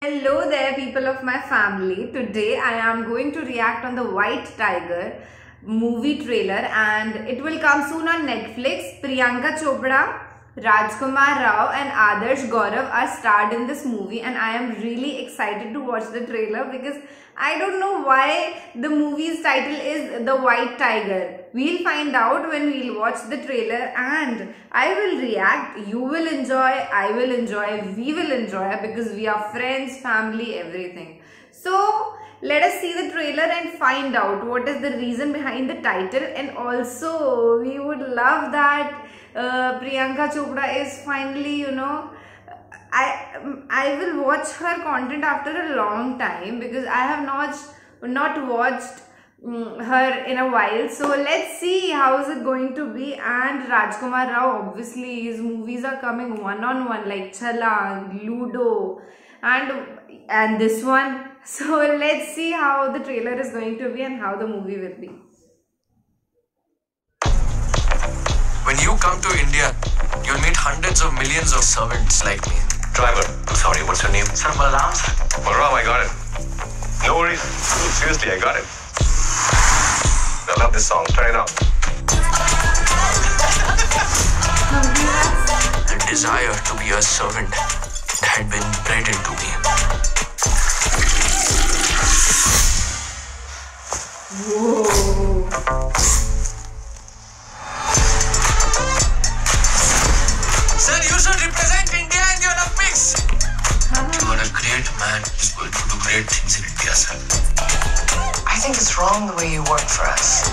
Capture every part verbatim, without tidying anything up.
Hello there, people of my family. Today I am going to react on the White Tiger movie trailer and it will come soon on Netflix. Priyanka Chopra, Rajkumar Rao and Adarsh Gaurav are starred in this movie and I am really excited to watch the trailer because I don't know why the movie's title is The White Tiger. We'll find out when we'll watch the trailer and I will react. You will enjoy, I will enjoy, we will enjoy because we are friends, family, everything. So let us see the trailer and find out what is the reason behind the title, and also we would love that uh, Priyanka Chopra is finally, you know, I I will watch her content after a long time because I have not not watched um, her in a while. So let's see how is it going to be. And Rajkumar Rao, obviously his movies are coming one on one like Chhalang, Ludo and and this one. So let's see how the trailer is going to be and how the movie will be. When you come to India, you'll meet hundreds of millions of servants like me. Driver, I'm sorry, what's your name? Sir, Balram, sir. Balram, I got it. No worries. Seriously, I got it. I love this song. Turn it on. The desire to be a servant had been bred into me. Whoa. Sir, you should represent India in the Olympics. You are a great man who's going to do great things in India, sir. I think it's wrong the way you work for us.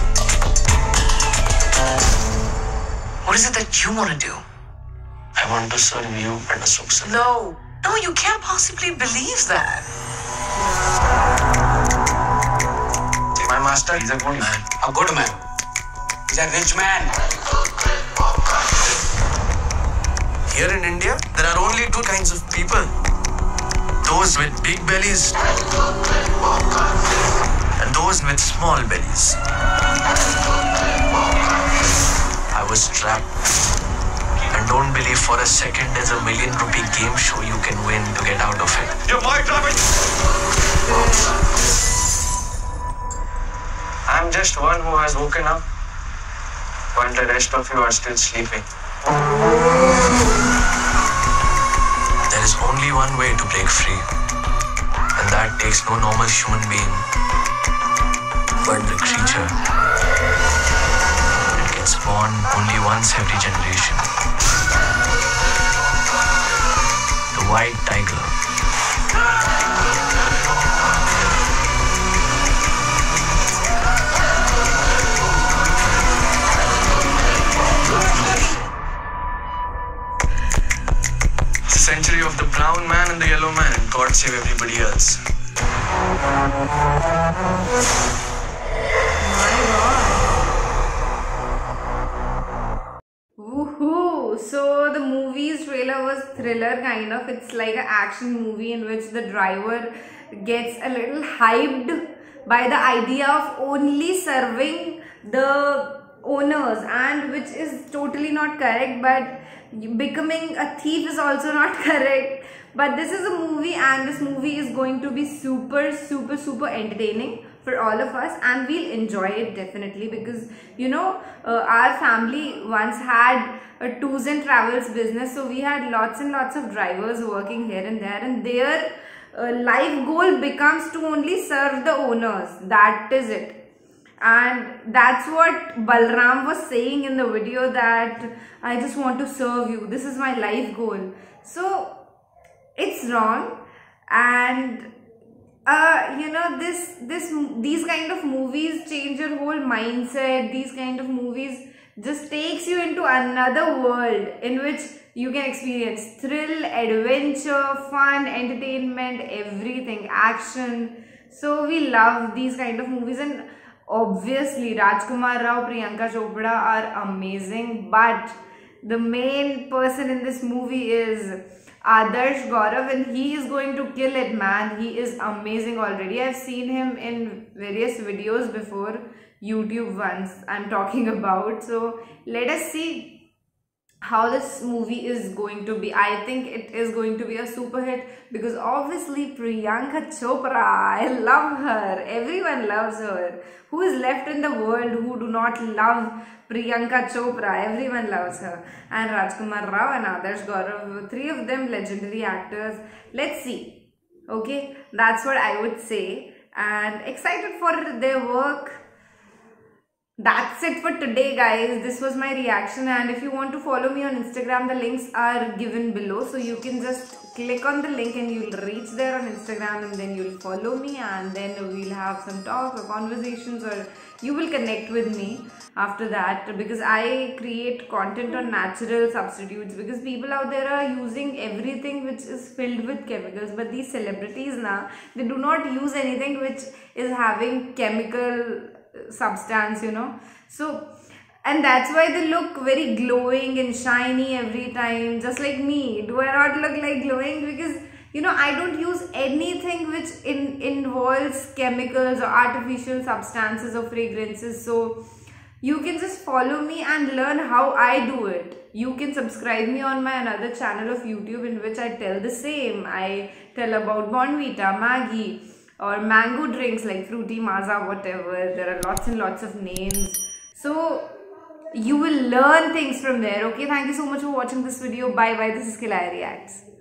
What is it that you want to do? I want to serve you and Ashok sir. No, no, you can't possibly believe that. My master is a good man. A good man. He's a rich man. Here in India, there are only two kinds of people. Those with big bellies and those with small bellies. I was trapped. And don't believe for a second there's a million rupee game show you can win to get out of it. You're my driver! I'm just one who has woken up while the rest of you are still sleeping. There is only one way to break free, and that takes no normal human being, but the creature that gets born only once every generation. The White Tiger. Century of the brown man and the yellow man, and God save everybody else. Woohoo! So the movie's trailer was thriller kind of. It's like an action movie in which the driver gets a little hyped by the idea of only serving the owners, and which is totally not correct, but becoming a thief is also not correct. But this is a movie and this movie is going to be super super super entertaining for all of us, and we'll enjoy it definitely because you know uh, our family once had a tours and travels business, so we had lots and lots of drivers working here and there, and their uh, life goal becomes to only serve the owners. That is it. And that's what Balram was saying in the video, that I just want to serve you. This is my life goal. So it's wrong, and uh, you know this this these kind of movies change your whole mindset. These kind of movies just takes you into another world in which you can experience thrill, adventure, fun, entertainment, everything, action. So we love these kind of movies, and obviously Rajkumar Rao, Priyanka Chopra are amazing, but the main person in this movie is Adarsh Gaurav, and he is going to kill it, man. He is amazing already. I've seen him in various videos before, YouTube ones I'm talking about. So let us see how this movie is going to be. I think it is going to be a super hit because obviously Priyanka Chopra, I love her. Everyone loves her. Who is left in the world who do not love Priyanka Chopra? Everyone loves her. And Rajkumar Rao and Adarsh Gaurav, three of them legendary actors. Let's see. Okay, that's what I would say. And excited for their work. That's it for today, guys. This was my reaction, and if you want to follow me on Instagram, the links are given below, so you can just click on the link and you'll reach there on Instagram, and then you'll follow me, and then we'll have some talk or conversations, or you will connect with me after that, because I create content on natural substitutes, because people out there are using everything which is filled with chemicals, but these celebrities now, they do not use anything which is having chemical substance, you know. So, and that's why they look very glowing and shiny every time, just like me. Do I not look like glowing? Because, you know, I don't use anything which in, involves chemicals or artificial substances or fragrances. So you can just follow me and learn how I do it. You can subscribe me on my another channel of YouTube in which I tell the same. I tell about Bonvita, Maggi, or mango drinks like Fruity, Maaza, whatever. There are lots and lots of names. So you will learn things from there. Okay, thank you so much for watching this video. Bye bye. This is Khilai Reacts.